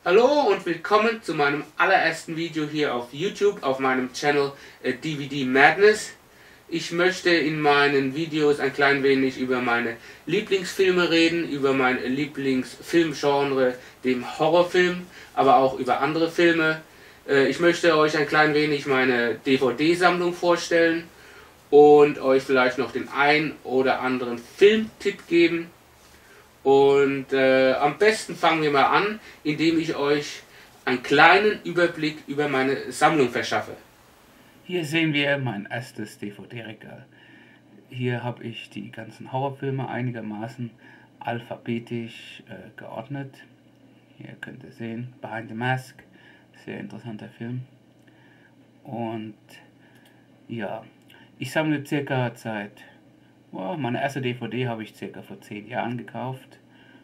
Hallo und willkommen zu meinem allerersten Video hier auf YouTube, auf meinem Channel DVD Madness. Ich möchte in meinen Videos ein klein wenig über meine Lieblingsfilme reden, über mein Lieblingsfilmgenre, dem Horrorfilm, aber auch über andere Filme. Ich möchte euch ein klein wenig meine DVD-Sammlung vorstellen und euch vielleicht noch den ein oder anderen Filmtipp geben. Und am besten fangen wir mal an, indem ich euch einen kleinen Überblick über meine Sammlung verschaffe. Hier sehen wir mein erstes DVD-Regal. Hier habe ich die ganzen Horrorfilme einigermaßen alphabetisch geordnet. Hier könnt ihr sehen, Behind the Mask, sehr interessanter Film. Und ja, ich sammle circa meine erste DVD habe ich circa vor 10 Jahren gekauft,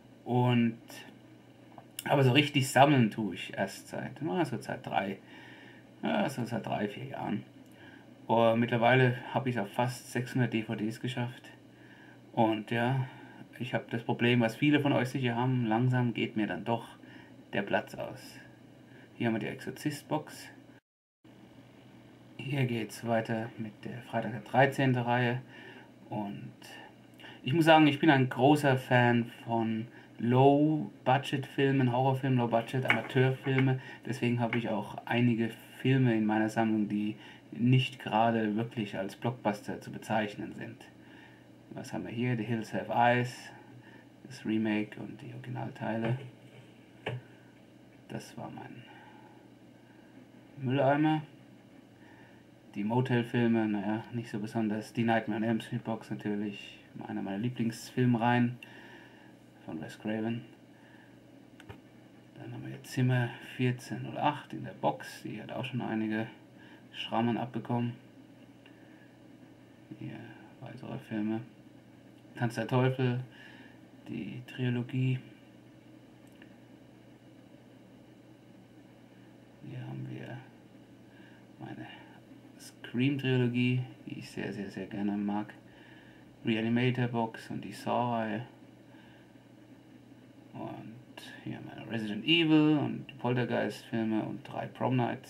aber so richtig sammeln tue ich erst seit 3, 4 Jahren. Und mittlerweile habe ich auf fast 600 DVDs geschafft. Und ja, ich habe das Problem, was viele von euch sicher haben, langsam geht mir dann doch der Platz aus. Hier haben wir die Exorzist-Box. Hier geht es weiter mit der Freitag der 13. Reihe. Und ich muss sagen, ich bin ein großer Fan von Low-Budget-Filmen, Horrorfilmen, Low-Budget-Amateurfilme. Deswegen habe ich auch einige Filme in meiner Sammlung, die nicht gerade wirklich als Blockbuster zu bezeichnen sind. Was haben wir hier? The Hills Have Eyes, das Remake und die Originalteile. Das war mein Mülleimer. Die Motel-Filme, naja, nicht so besonders. Die Nightmare on Elm Street Box natürlich, einer meiner Lieblingsfilmreihen von Wes Craven. Dann haben wir jetzt Zimmer 1408 in der Box, die hat auch schon einige Schrammen abbekommen. Hier weitere Filme. Tanz der Teufel, die Trilogie. Hier haben wir meine Scream-Trilogie, die ich sehr, sehr, sehr gerne mag. Reanimator Box und die Saw-Reihe. Und hier haben wir Resident Evil und die Poltergeist-Filme und 3 Prom Nights.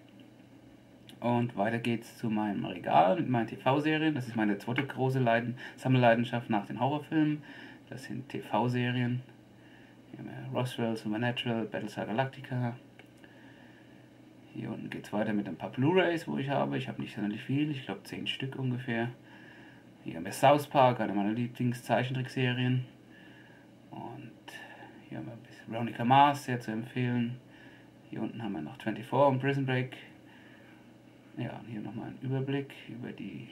Und weiter geht's zu meinem Regal mit meinen TV-Serien. Das ist meine zweite große Sammelleidenschaft nach den Horrorfilmen. Das sind TV-Serien. Hier haben wir Roswell, Supernatural, Battlestar Galactica. Hier unten geht es weiter mit ein paar Blu-rays, wo ich habe. Ich habe nicht sonderlich viel, ich glaube 10 Stück ungefähr. Hier haben wir South Park, eine meiner Lieblingszeichentrickserien. Und hier haben wir ein bisschen Veronica Mars, sehr zu empfehlen. Hier unten haben wir noch 24 und Prison Break. Ja, und hier nochmal ein Überblick über die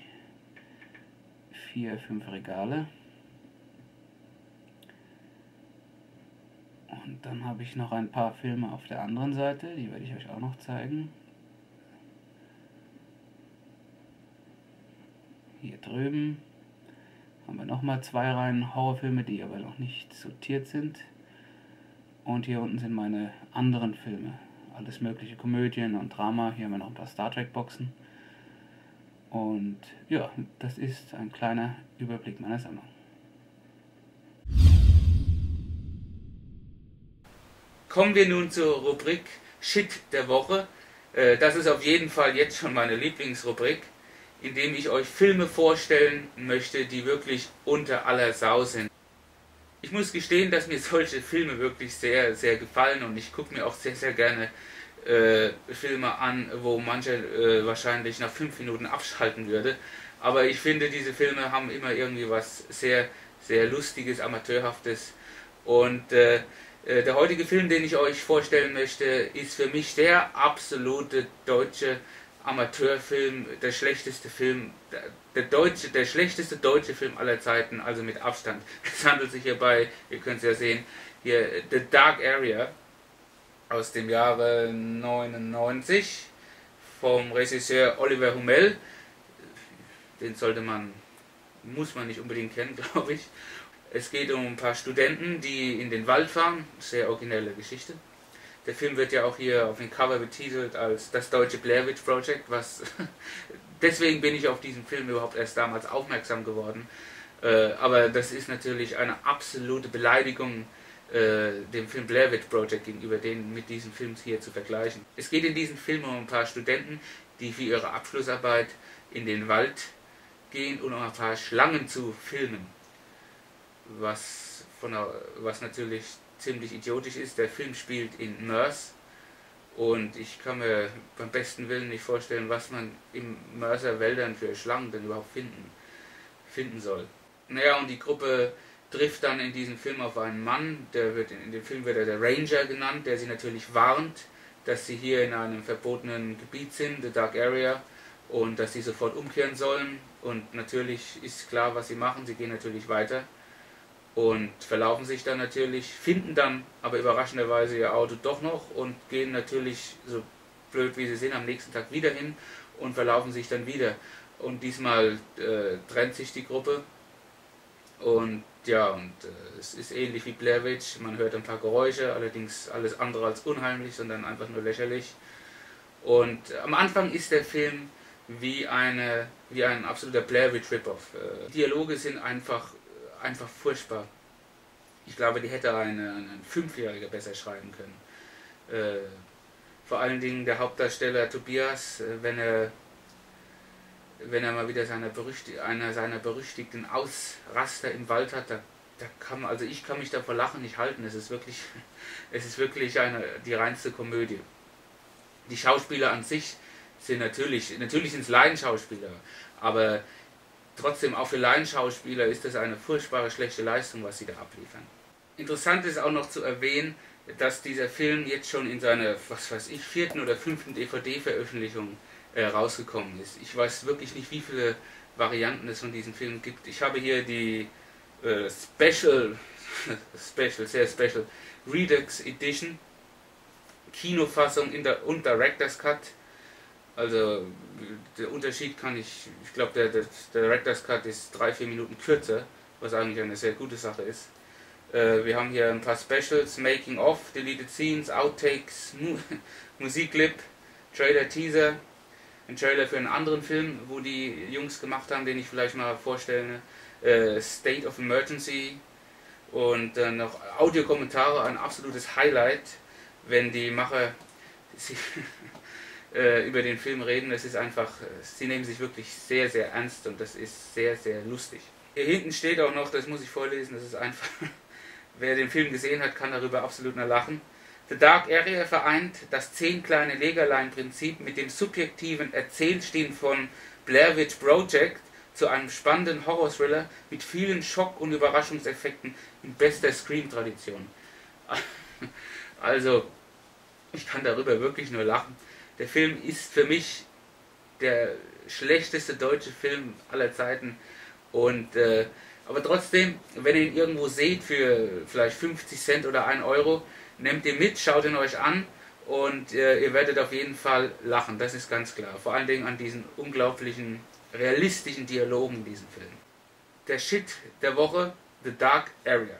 4, 5 Regale. Und dann habe ich noch ein paar Filme auf der anderen Seite, die werde ich euch auch noch zeigen. Hier drüben haben wir nochmal 2 Reihen Horrorfilme, die aber noch nicht sortiert sind. Und hier unten sind meine anderen Filme. Alles mögliche, Komödien und Drama. Hier haben wir noch ein paar Star Trek Boxen. Und ja, das ist ein kleiner Überblick meiner Sammlung. Kommen wir nun zur Rubrik Shit der Woche. Das ist auf jeden Fall jetzt schon meine Lieblingsrubrik, indem ich euch Filme vorstellen möchte, die wirklich unter aller Sau sind. Ich muss gestehen, dass mir solche Filme wirklich sehr, sehr gefallen und ich gucke mir auch sehr, sehr gerne Filme an, wo manche wahrscheinlich nach 5 Minuten abschalten würde. Aber ich finde, diese Filme haben immer irgendwie was sehr, sehr Lustiges, Amateurhaftes. Und der heutige Film, den ich euch vorstellen möchte, ist für mich der absolute deutsche Amateurfilm, der schlechteste Film, der schlechteste deutsche Film aller Zeiten, also mit Abstand. Es handelt sich hierbei, ihr könnt es ja sehen, hier The Dark Area aus dem Jahre 99 vom Regisseur Oliver Hummel. Den muss man nicht unbedingt kennen, glaube ich. Es geht um ein paar Studenten, die in den Wald fahren. Sehr originelle Geschichte. Der Film wird ja auch hier auf dem Cover betitelt als das deutsche Blair Witch Project, deswegen bin ich auf diesen Film überhaupt erst damals aufmerksam geworden. Aber das ist natürlich eine absolute Beleidigung dem Film Blair Witch Project gegenüber, den mit diesem Film hier zu vergleichen. Es geht in diesem Film um ein paar Studenten, die für ihre Abschlussarbeit in den Wald gehen, um ein paar Schlangen zu filmen. Was natürlich ziemlich idiotisch ist. Der Film spielt in Merse und ich kann mir beim besten Willen nicht vorstellen, was man im Merser Wäldern für Schlangen denn überhaupt finden soll. Naja, und die Gruppe trifft dann in diesem Film auf einen Mann, in dem Film wird er der Ranger genannt, der sie natürlich warnt, dass sie hier in einem verbotenen Gebiet sind, the Dark Area, und dass sie sofort umkehren sollen. Und natürlich ist klar, was sie machen, sie gehen natürlich weiter und verlaufen sich dann natürlich, finden dann aber überraschenderweise ihr Auto doch noch und gehen natürlich, so blöd wie sie sind, am nächsten Tag wieder hin und verlaufen sich dann wieder. Und diesmal trennt sich die Gruppe und ja, es ist ähnlich wie Blair Witch, man hört ein paar Geräusche, allerdings alles andere als unheimlich, sondern einfach nur lächerlich. Und am Anfang ist der Film wie ein absoluter Blair Witch Rip-Off. Dialoge sind einfach furchtbar. Ich glaube, die hätte ein Fünfjähriger besser schreiben können. Vor allen Dingen der Hauptdarsteller Tobias, wenn er mal wieder einer seiner berüchtigten Ausraster im Wald hat, ich kann mich da vor Lachen nicht halten. Es ist wirklich die reinste Komödie. Die Schauspieler an sich sind natürlich sind es Laienschauspieler, aber trotzdem auch für Laienschauspieler ist das eine furchtbare schlechte Leistung, was sie da abliefern. Interessant ist auch noch zu erwähnen, dass dieser Film jetzt schon in seiner, was weiß ich, 4. oder 5. DVD-Veröffentlichung rausgekommen ist. Ich weiß wirklich nicht, wie viele Varianten es von diesem Film gibt. Ich habe hier die Special Redux Edition, Kinofassung und Director's Cut. Also der Unterschied ich glaube der Director's Cut ist 3-4 Minuten kürzer, was eigentlich eine sehr gute Sache ist. Wir haben hier ein paar Specials, Making of, Deleted Scenes, Outtakes, Musikclip, Trailer, Teaser, ein Trailer für einen anderen Film, wo die Jungs gemacht haben, den ich vielleicht mal vorstelle, State of Emergency, und dann noch Audiokommentare, ein absolutes Highlight, wenn die Macher über den Film reden. Das ist einfach, sie nehmen sich wirklich sehr, sehr ernst und das ist sehr, sehr lustig. Hier hinten steht auch noch, das muss ich vorlesen, das ist einfach, wer den Film gesehen hat, kann darüber absolut nur lachen. The Dark Area vereint das 10 kleine Legerlein-Prinzip mit dem subjektiven Erzählstil von Blair Witch Project zu einem spannenden Horror-Thriller mit vielen Schock- und Überraschungseffekten in bester Scream-Tradition. Also, ich kann darüber wirklich nur lachen. Der Film ist für mich der schlechteste deutsche Film aller Zeiten. Aber trotzdem, wenn ihr ihn irgendwo seht für vielleicht 50 Cent oder 1 Euro, nehmt ihn mit, schaut ihn euch an und ihr werdet auf jeden Fall lachen, das ist ganz klar. Vor allen Dingen an diesen unglaublichen, realistischen Dialogen in diesem Film. Der Shit der Woche, The Dark Area.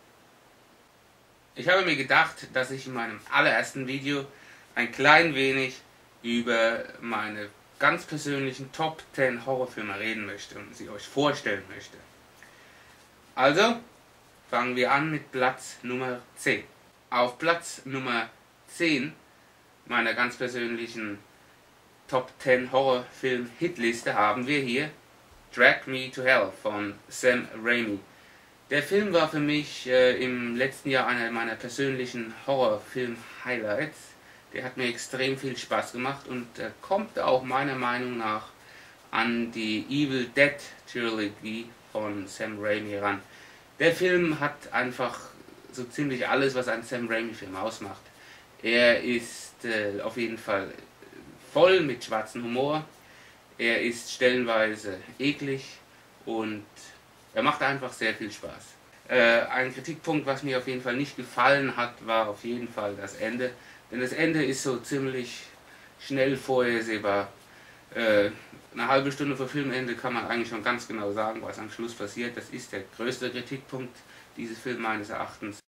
Ich habe mir gedacht, dass ich in meinem allerersten Video ein klein wenig über meine ganz persönlichen Top 10 Horrorfilme reden möchte und sie euch vorstellen möchte. Also fangen wir an mit Platz Nummer 10. Auf Platz Nummer 10 meiner ganz persönlichen Top 10 Horrorfilm Hitliste haben wir hier Drag Me to Hell von Sam Raimi. Der Film war für mich im letzten Jahr einer meiner persönlichen Horrorfilm-Highlights. Der hat mir extrem viel Spaß gemacht und kommt auch meiner Meinung nach an die Evil Dead Trilogy von Sam Raimi ran. Der Film hat einfach so ziemlich alles, was einen Sam Raimi-Film ausmacht. Er ist auf jeden Fall voll mit schwarzem Humor, er ist stellenweise eklig und er macht einfach sehr viel Spaß. Ein Kritikpunkt, was mir auf jeden Fall nicht gefallen hat, war auf jeden Fall das Ende. Denn das Ende ist so ziemlich schnell vorhersehbar. Eine halbe Stunde vor Filmende kann man eigentlich schon ganz genau sagen, was am Schluss passiert. Das ist der größte Kritikpunkt dieses Films meines Erachtens.